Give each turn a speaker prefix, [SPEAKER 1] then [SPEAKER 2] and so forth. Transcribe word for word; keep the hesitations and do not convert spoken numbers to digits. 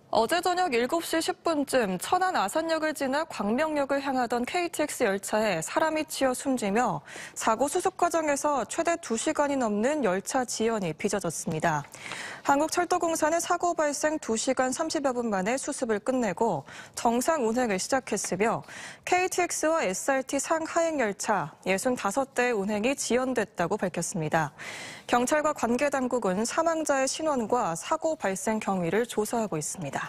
[SPEAKER 1] 어제 저녁 일곱 시 십 분쯤 천안 아산역을 지나 광명역을 향하던 케이티엑스 열차에 사람이 치여 숨지며 사고 수습 과정에서 최대 두 시간이 넘는 열차 지연이 빚어졌습니다. 한국철도공사는 사고 발생 두 시간 삼십여 분 만에 수습을 끝내고 정상 운행을 시작했으며 케이티엑스와 에스알티 상하행 열차 육십오 대의 운행이 지연됐다고 밝혔습니다. 경찰과 관계당국은 사망자의 신원과 사고 발생 경위를 조사하고 있습니다.